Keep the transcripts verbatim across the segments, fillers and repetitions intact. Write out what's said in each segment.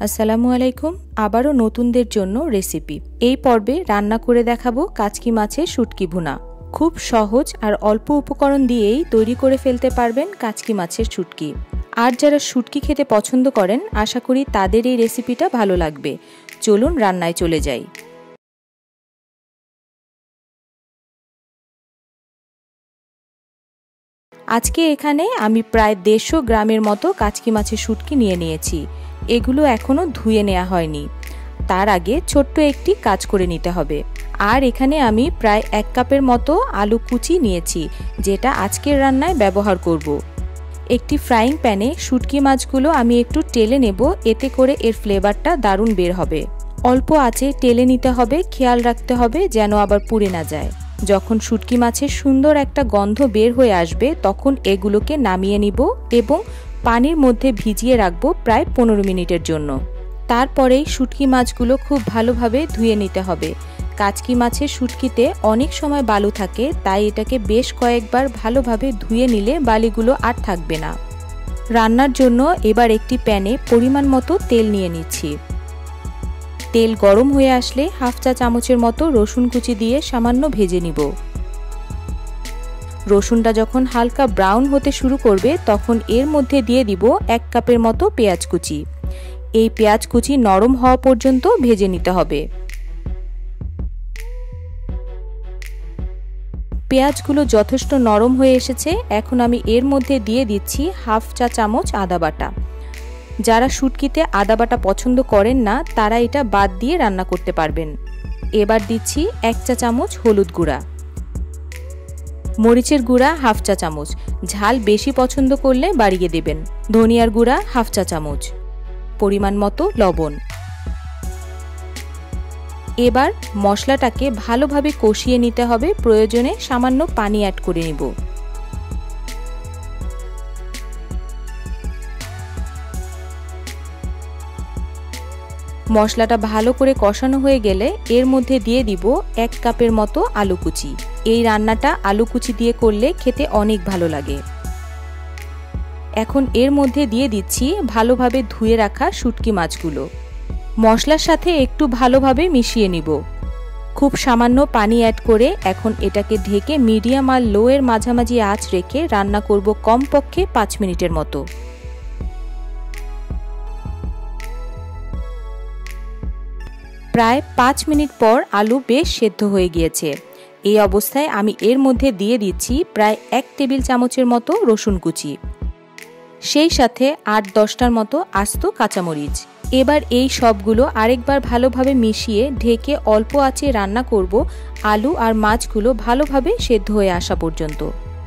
আসসালামু আলাইকুম। আবারও নতুনদের জন্য রেসিপি। এই পর্বে রান্না করে দেখাবো কাচকি মাছের শুটকি ভুনা। খুব সহজ আর অল্প উপকরণ দিয়েই তৈরি করে ফেলতে পারবেন কাচকি মাছের শুটকি। আর যারা শুটকি খেতে পছন্দ করেন আশা করি তাদের এই রেসিপিটা ভালো লাগবে। চলুন রান্নায় চলে যাই। আজকে এখানে আমি প্রায় দেড়শো গ্রামের মতো কাচকি মাছের শুটকি নিয়ে নিয়েছি। এগুলো এখনো ধুয়ে নেওয়া হয়নি। তার আগে ছোট্ট একটি কাজ করে নিতে হবে। আর এখানে আমি প্রায় এক কাপের মতো আলু কুচি নিয়েছি, যেটা আজকের রান্নায় ব্যবহার করব। একটি ফ্রাইং প্যানে শুটকি মাছগুলো আমি একটু টেলে নেব, এতে করে এর ফ্লেভারটা দারুণ বের হবে। অল্প আঁচে টেলে নিতে হবে, খেয়াল রাখতে হবে যেন আবার পুড়ে না যায়। যখন শুটকি মাছের সুন্দর একটা গন্ধ বের হয়ে আসবে তখন এগুলোকে নামিয়ে নিব এবং পানির মধ্যে ভিজিয়ে রাখবো প্রায় পনেরো মিনিটের জন্য। তারপরেই শুটকি মাছগুলো খুব ভালোভাবে ধুয়ে নিতে হবে। কাচকি মাছের শুটকিতে অনেক সময় বালু থাকে, তাই এটাকে বেশ কয়েকবার ভালোভাবে ধুয়ে নিলে বালিগুলো আর থাকবে না। রান্নার জন্য এবার একটি প্যানে পরিমাণ মতো তেল নিয়ে নিচ্ছি। তেল গরম হয়ে আসলে হাফ চা চামচের মতো রসুন কুচি দিয়ে সামান্য ভেজে নিব। রসুনটা যখন হালকা ব্রাউন হতে শুরু করবে তখন এর মধ্যে দিয়ে দিব এক কাপের মতো পেঁয়াজ কুচি। এই পেঁয়াজ কুচি নরম হওয়া পর্যন্ত ভেজে নিতে হবে। পেঁয়াজগুলো যথেষ্ট নরম হয়ে এসেছে। এখন আমি এর মধ্যে দিয়ে দিচ্ছি হাফ চা চামচ আদা বাটা। যারা শুটকিতে আদা বাটা পছন্দ করেন না তারা এটা বাদ দিয়ে রান্না করতে পারবেন। এবার দিচ্ছি এক চা চামচ হলুদ গুঁড়া, মরিচের গুঁড়া হাফ চা চামচ, ঝাল বেশি পছন্দ করলে বাড়িয়ে দেবেন। ধনিয়ার গুঁড়া হাফ চা চামচ, পরিমাণ মতো লবণ। এবার মশলাটাকে ভালোভাবে কষিয়ে নিতে হবে। প্রয়োজনে সামান্য পানি অ্যাড করে নিব। মশলাটা ভালো করে কষানো হয়ে গেলে এর মধ্যে দিয়ে দিব এক কাপের মতো আলু কুচি। এই রান্নাটা আলু কুচি দিয়ে করলে খেতে অনেক ভালো লাগে। এখন এর মধ্যে দিয়ে দিচ্ছি ভালোভাবে ধুয়ে রাখা শুটকি মাছগুলো। মশলার সাথে একটু ভালোভাবে মিশিয়ে নিব। খুব সামান্য পানি অ্যাড করে এখন এটাকে ঢেকে মিডিয়াম আর লো এর মাঝামাঝি আঁচ রেখে রান্না করব কমপক্ষে পাঁচ মিনিটের মতো। প্রায় পাঁচ মিনিট পর আলু বেশ সেদ্ধ হয়ে গিয়েছে। এই অবস্থায় আমি এর মধ্যে দিয়ে দিচ্ছি প্রায় এক টেবিল চামচের মতো রসুন কুচি, সেই সাথে আট দশটার মতো আস্ত কাঁচামরিচ। এবার এই সবগুলো আরেকবার ভালোভাবে মিশিয়ে ঢেকে অল্প আঁচে রান্না করব আলু আর মাছগুলো ভালোভাবে সেদ্ধ হয়ে আসা পর্যন্ত।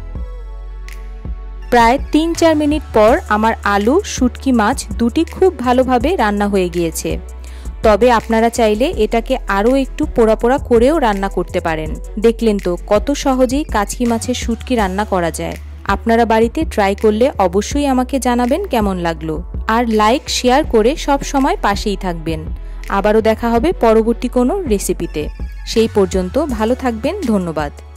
প্রায় তিন চার মিনিট পর আমার আলু শুটকি মাছ দুটি খুব ভালোভাবে রান্না হয়ে গিয়েছে। তবে আপনারা চাইলে এটাকে আরও একটু পোড়া পোড়া করেও রান্না করতে পারেন। দেখলেন তো কত সহজেই কাচকি মাছের শুটকি রান্না করা যায়। আপনারা বাড়িতে ট্রাই করলে অবশ্যই আমাকে জানাবেন কেমন লাগলো। আর লাইক শেয়ার করে সব সময় পাশেই থাকবেন। আবারও দেখা হবে পরবর্তী কোনো রেসিপিতে। সেই পর্যন্ত ভালো থাকবেন। ধন্যবাদ।